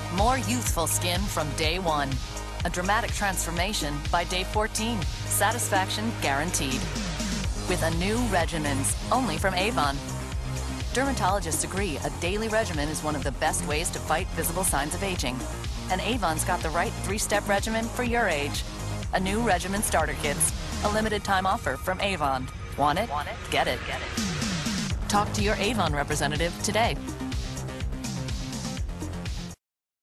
More youthful skin from day 1. A dramatic transformation by day 14. Satisfaction guaranteed. With Anew Regimens, only from Avon. Dermatologists agree a daily regimen is one of the best ways to fight visible signs of aging. And Avon's got the right 3-step regimen for your age. Anew Regimen Starter Kits. A limited time offer from Avon. Want it? Get it. Talk to your Avon representative today.